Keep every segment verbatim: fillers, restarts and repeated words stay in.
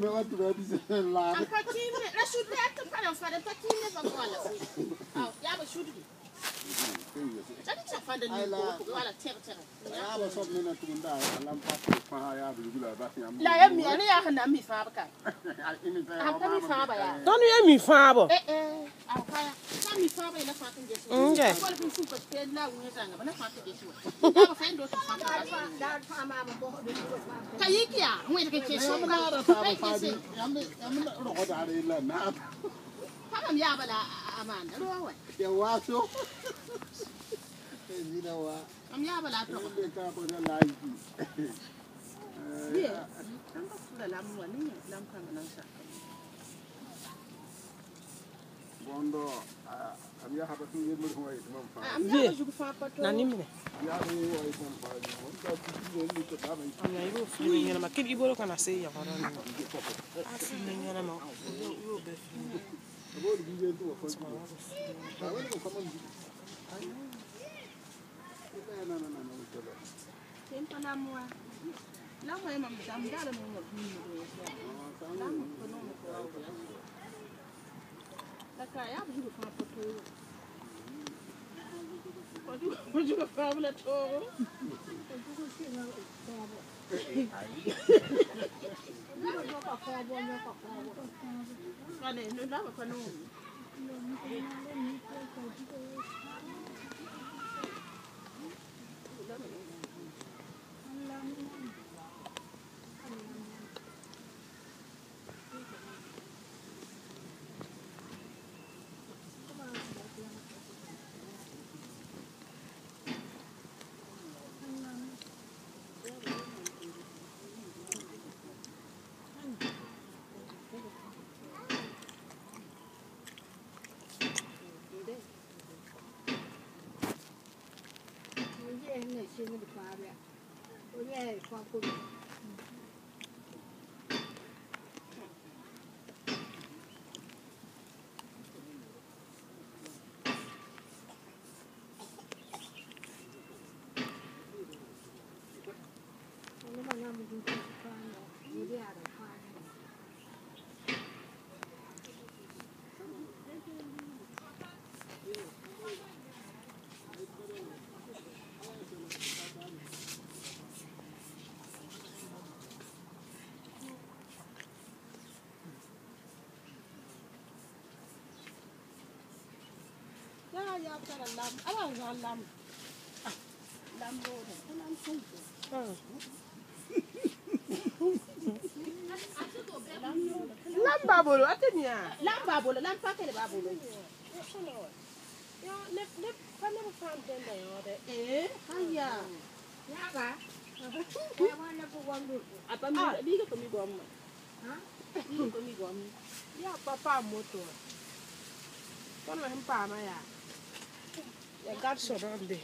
me want to be saying la. I'm packing it. Let's shoot that to put on for the packing it for one. Oh, yeah, but shoot it. That's a fun to do. I was something that you die. I'm passing for higher. Let me, I have me father. I'm coming father. Don't hear me, father. Eh, eh, I'll fire. Tell me father in the fucking dish. Okay. What if you super spend now when you're going to fucking dish? I'm a friend of that farm. Kayikia, when you get some other I'm not I'm Yabala, Amanda. You want to? You know what? I'm Yabala. Yeah, I'm the lamb one. Lamb coming on Bondo, I'm your happy to get me away. I'm not looking for a Nanimine. I'm not feeling in my kid. You can I say, I'm feeling in a mouth. I'm going to be able to afford I want to come on. No, no, no, no. Tempanamua. Now my mum is I'm got a moment. Like I have you for two. Would you have traveled at all? I didn't know a canoe. Yeah, I've got a lamb. I don't want lamb. Lamb road. I'm simple. Lamb babolo, I tell you. Lamb babolo, lamb packet babolo. Yeah, let let I never found them there. Eh? Hiya. Yaga. I want to one group. I thought you were going to go. Huh? You were going to go. Yeah, Papa motor. Don't let him palm. I got so on there.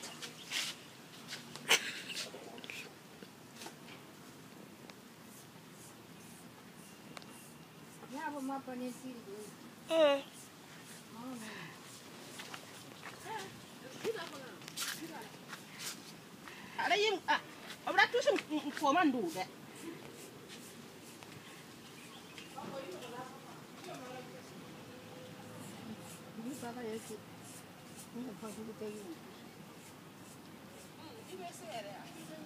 Eh. Ada yang ah, abra tu sem foman do that. Ini bapa ya sih. Ini apa sih kita ini? Ini mesra ya.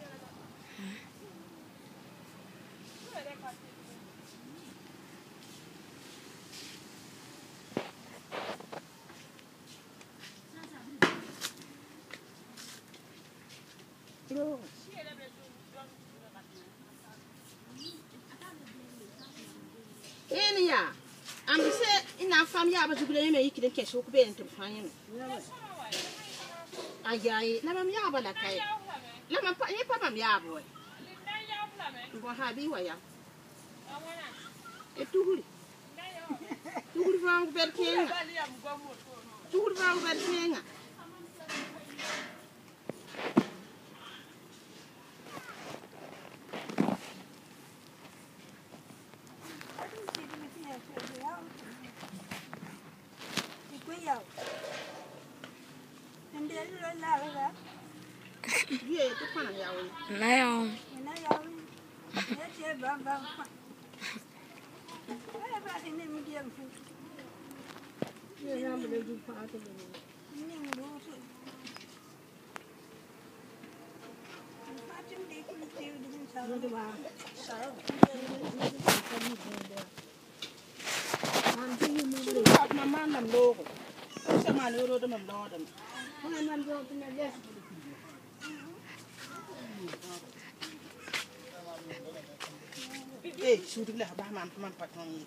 Ini ya, ambil se ina family apa juga ni mereka kita cash aku beri untuk family. Ayai, lama mi apa lah kai? Lama pak ni papa mi apa? Buat habi waya. Itu huri. Tuhuri fang berkenga. Tuhuri fang berkenga. Dia itu mana yang? Nayong. Nayong. Dia dia bang bang. Mama nam logo. Sama ne ro da mam do da. Kuma nan do tun ne. Eh, sudu la ba mam mam patron ni.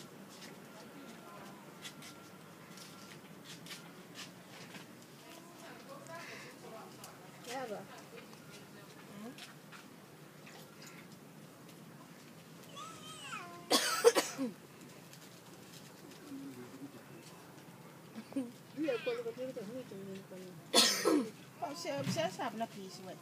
Ya ba. Você você sabe na pista, ué.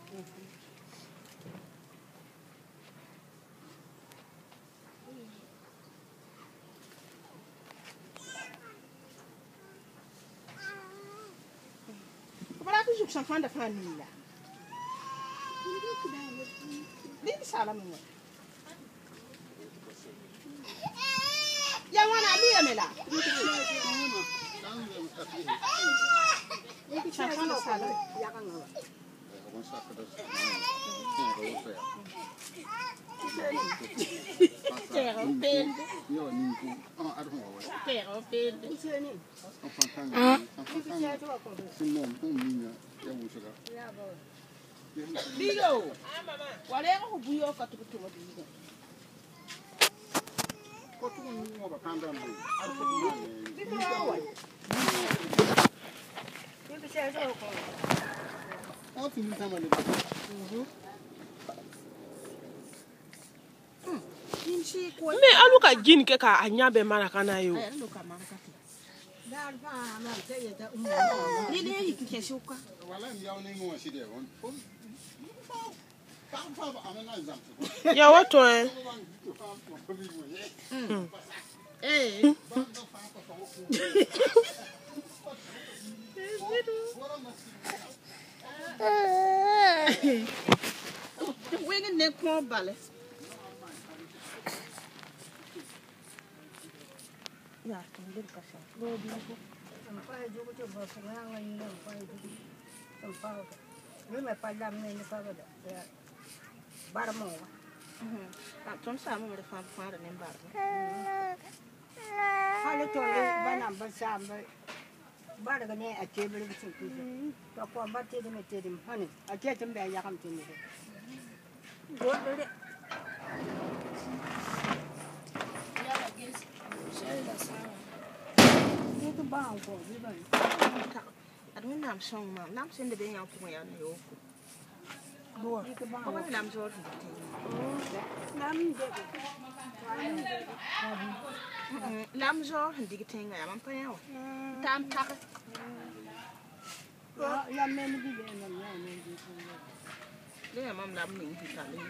Como é que o Júlio Sanfanda família? Liga sala minha. Ya wana alu ya mela. Sanfanda sala ya kan ngala. Terra pende. Yo ninku. Ah, arho wa. Terra pende. Iseni. Ah. Simon, um minha. Ya wushaka. Ya ba. Ligo. Ah mama. Wale ko buyo ka tukutu wa diga. Ko tu mo ba kanda mo. Arho ma. Ligo wa. Ligo se so ko. Ah, fini sama le. Mhm. Me aluka jin ke ka anya be mara kana yo. Eh aluka mara ka. Dal fa ma te ye ta umu. Ni ne yi ke shuka. Wala mi yawo ne mo shi de won. Ya wato eh. Eh. Eh. Wing ne ko bale. Ya, tunggu kasih. Lo bilang sampai juga coba serangan ini sampai itu sampai. Lu me padam ni ni kau ada. Ya, barmo. Hmm. Tak cuma sama ada faham faham ni bar. Kalau tu le banam bersama. Bar kan ni aceh beli bersih. Tak kau baca dia macam ni. Hani, aceh cuma bayar kam sini. Buat beli. Itu bang kok, di bang. Aduh nam song mam, nam sen de ben yang pun yang yo. Bo. Itu bang. Kau nam jor. Nam de. Nam jor hindi kita ingat, mam payah. Tam tak. Ya men di ben nam ya men di. Dia mam nam ni kita ni.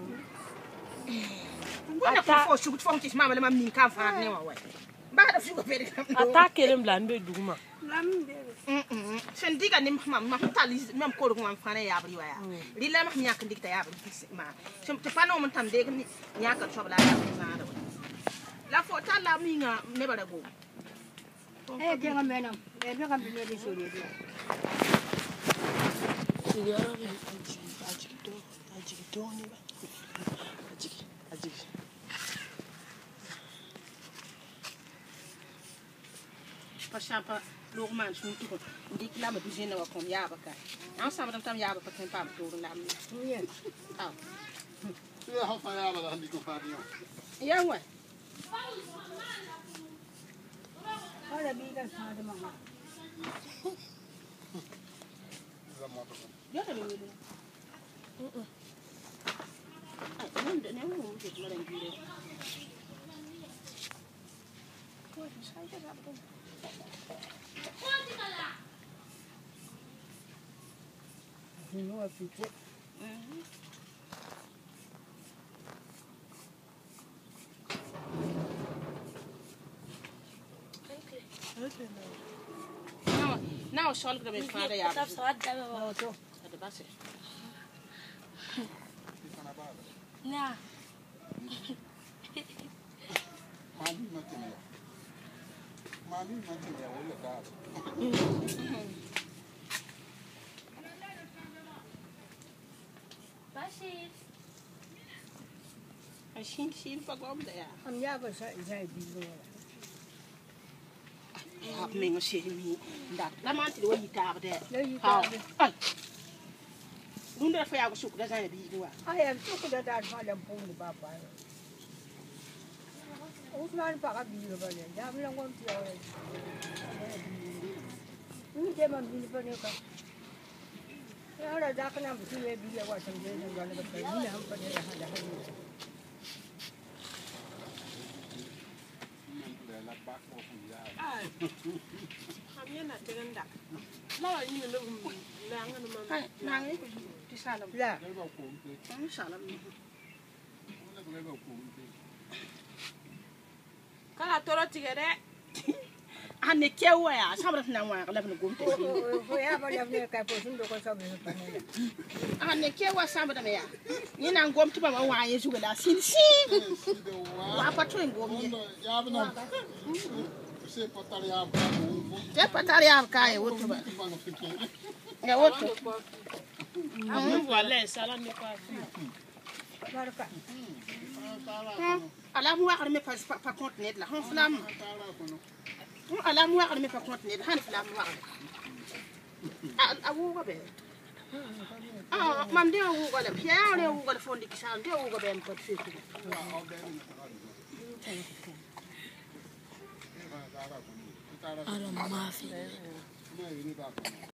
Ata fo shugut fo tis mama le mam ni kan fa ne wa wa. Ba da shugo pere kam. Ata kelem lan be duguma. Lam de. Mm. Sen diga ni mam ma tali mam ko do mam fa ne ya bri wa ya. Ri la ma nyak ndik ta ya bri ma. Sem te pa no mon tam de ni nyak ka sobla ya na da. La fo ta la mi nga ne ba da go. Eh ke ngam benam. Eh be kam bi ne di sori di. Ya ri aji to aji to ni ba. Pashampa logman suntu ko ndik la ma dujena wa kom yaba ka an sama dam tam yaba paten pam to na mi ye aw ya ha fa yaba la ndi ko fa dio ya wa ala bi ga fa de mama la moto ya de mi de mm ai non de ne mo je ma dan gire ko sai ga ba no a pique. Okay. No, no, sol que me fare ya. Tá só da. No, tô. Tá de base. Não. Shin shin pa gom da ya. Am ya ba sa sai bi lo. Ha me ngo she mi da. La man ti wo yita ba de. Le yi ta. Ai. Nunda fa ya go shuku da zan bi duwa. Ai am su ku da da fa da pung ni ba ba. Usman pa ka bi lo ba le. Ya mi lang kon ti ya. Ni je man bi pa ne ka. Ya ra da kana bi le bi ya wa sam je ne ga le ba ni na pa ne ha da ha ni. Hamia teganda. Lawa ni no langa no man. Nang ni ti salam. La. Ang salam ni. Kala toro tigere. Ane kewa ya sabra na wa kala no gumte. Ko ya ba ya ne ka po sun do ko so be pa ne. Ane kewa sabra me ya. Ni na ngomti ba wa yesu gala sin sin. Wa patro ngom ye. Ya bana. Se pataria ba. Je pataria ka e wotu ba. Ya wotu. Amu wala sala ne pa. Barka. Ala mu wa me pa pa contenir la. Hon flam. Ala mu wa me pa contenir. Han flam wa. A wo ba be. Ah, mam de wo ga le. Pia le wo ga le fondi ki san de wo ga be en pot fitu. Ara mafi.